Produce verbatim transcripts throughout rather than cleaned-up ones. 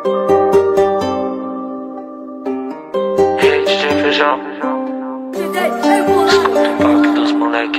Hey, D J Feijão, escuta o toque dos moleque.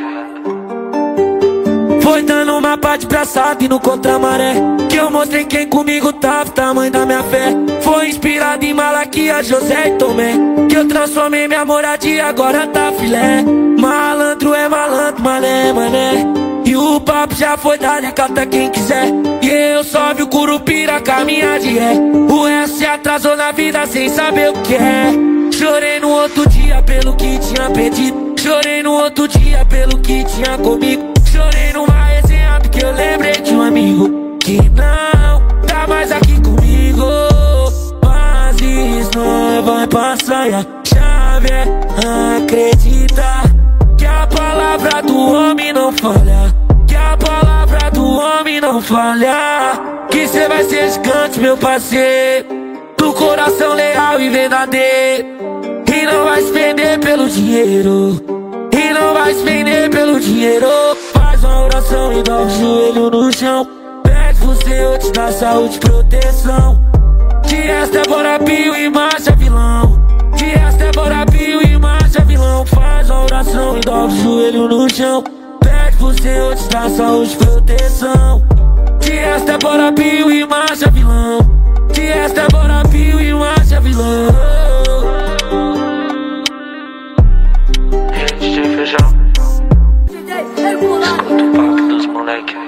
Foi dando uma parte pra sato e no contra-maré que eu mostrei quem comigo tava, o tamanho da minha fé. Foi inspirado em Malaquias, José e Tomé, que eu transformei minha moradia, agora tá filé. Malandro é malandro, mané, mané. E o papo já foi dado, cata quem quiser. E eu só vi o Curupira caminhar de ré. O S se atrasou na vida sem saber o que é. Chorei no outro dia pelo que tinha perdido. Chorei no outro dia pelo que tinha comigo. Chorei numa resenha porque eu lembrei de um amigo que não tá mais aqui comigo. Mas isso não vai passar e a chave é acreditar que a palavra do homem não falha, que a palavra do homem não falha. Que cê vai ser gigante, meu parceiro, do coração leal e verdadeiro. E não vai se vender pelo dinheiro, e não vai se vender pelo dinheiro. Faz uma oração e dá o joelho no chão. Pede pro Senhor te dar saúde e proteção. De esta é bora pio e marcha vilão. De esta é bora pio e marcha vilão. Faz uma oração e dá o joelho no chão. Pede pro Senhor te dar saúde e proteção. De esta é bora pio e marcha vilão. De esta é bora pio e marcha vilão. Hey, D J Feijão, escuta o toque dos moleque.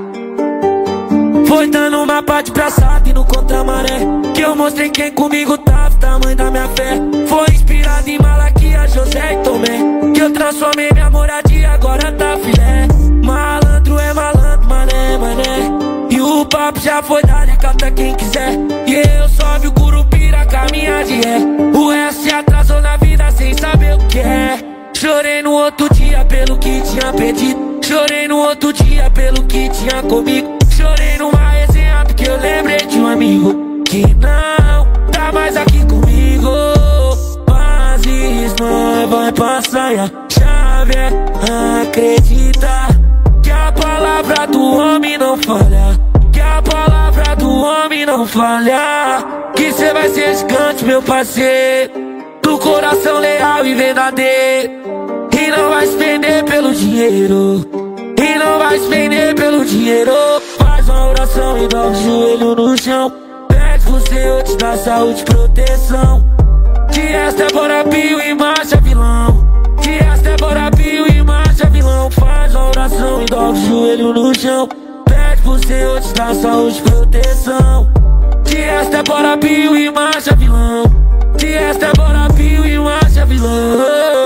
Foi dando uma parte pra sato e no contra-maré que eu mostrei quem comigo tava, o tamanho da minha fé. Foi inspirado em Malaquias, José e Tomé, que eu transformei minha moradia, agora tá filé. Malandro é malandro, mané, mané. E o papo já foi dado, cata quem quiser. E eu só vi o Curupira caminhar de ré. O S se atrasou na vida sem saber o que é. Chorei no outro dia pelo que tinha perdido. Chorei no outro dia pelo que tinha comigo. Chorei numa resenha porque eu lembrei de um amigo que não tá mais aqui comigo. Mas isso não vai passar e a chave é acreditar que a palavra do homem não falha, que a palavra do homem não falha. Que cê vai ser gigante, meu parceiro, do coração leal e verdadeiro. E não vai se vender pelo dinheiro, e não vai se vender pelo dinheiro. Faz uma oração e dá o joelho no chão. Pede pro Senhor te dar saúde e proteção. De esta é bora pio e marcha vilão. De esta é bora pio e marcha vilão. Faz uma oração e dá o joelho no chão. Pede pro Senhor te dar saúde e proteção. De esta é bora pio e marcha vilão. De esta é bora pio e marcha vilão.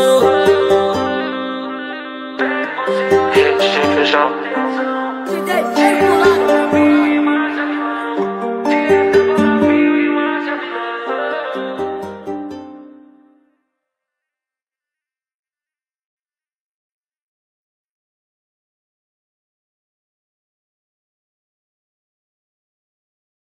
Hey, D J Feijão, D J,